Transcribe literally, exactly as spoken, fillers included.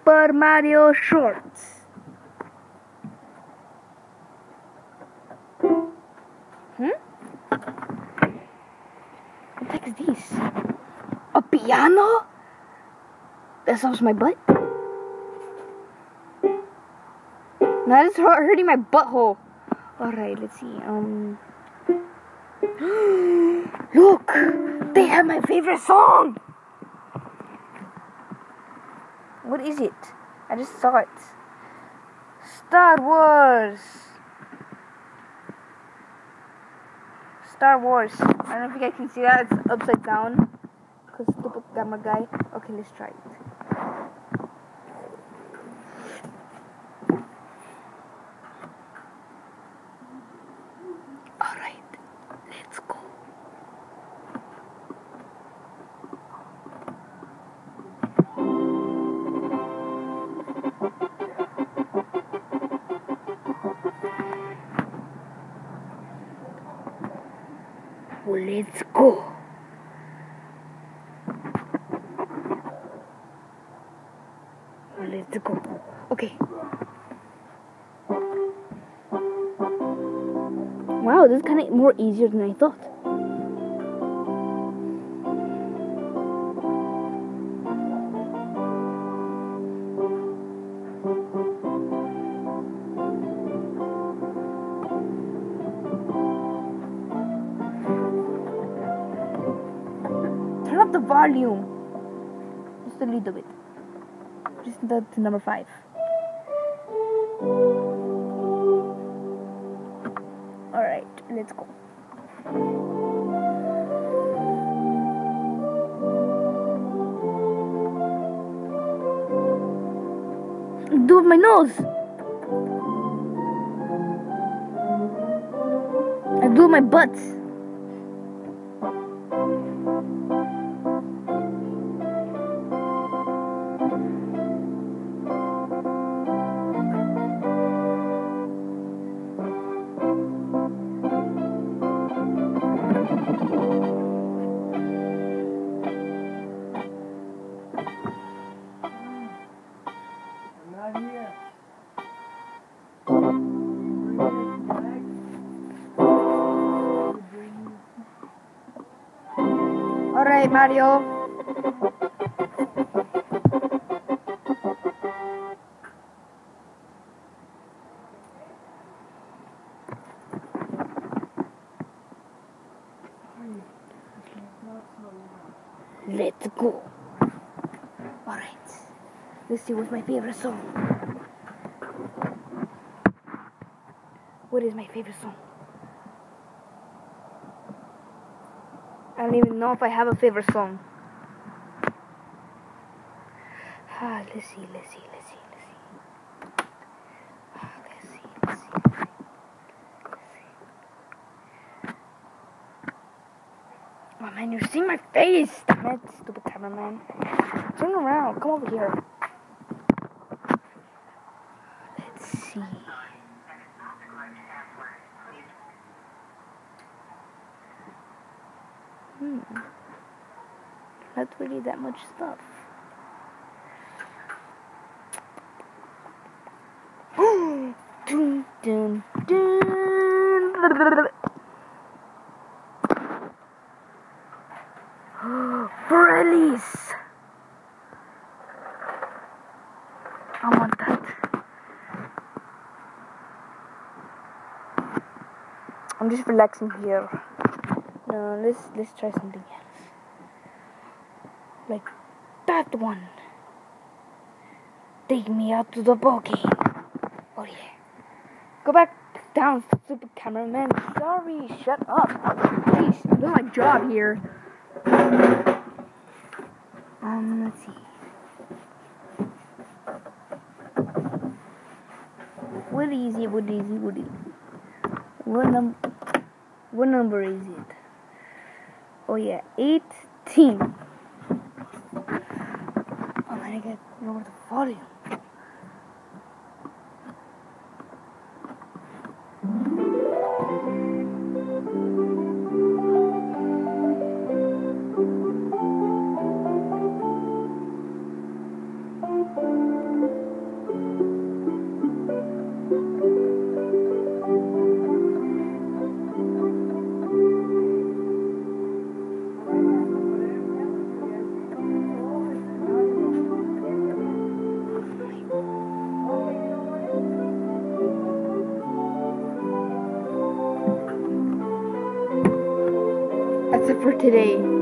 Super Mario Shorts. Hmm? What the heck is this? A piano? That solves my butt? Now it's hurting my butthole. Alright, let's see. Um. Look! They have my favorite song! What is it? I just saw it. Star Wars! Star Wars. I don't know if you guys can see that. It's upside down. Because stupid camera guy. Okay, let's try it. Alright, let's go. Let's go. Let's go. Okay. Wow, this is kind of more easier than I thought. Turn up the volume. Just a little bit. Just the to number five. Alright, let's go. Do it with my nose. I do it with my butt. Alright, Mario. Let's go. Alright. Let's see what's my favorite song. What is my favorite song? I don't even know if I have a favorite song. Ah, let's see, let's see, let's see, let's see. Ah, let's see, let's see, let's see. Let's see. Oh man, you're seeing my face! Damn it, stupid cameraman. Turn around, come over here. Let's see. Hmm. Not really that much stuff. dun, dun, dun. Release. I want that. I'm just relaxing here. No, let's let's try something else. Like that one. Take me out to the ball game. Oh yeah. Go back down, stupid cameraman. Sorry, shut up. Please, I'm doing my job here. Um, let's see. What is it? What is it? What is it? What number? What number is it? Oh yeah, eighteen. Oh man, I gotta lower the volume. That's it for today.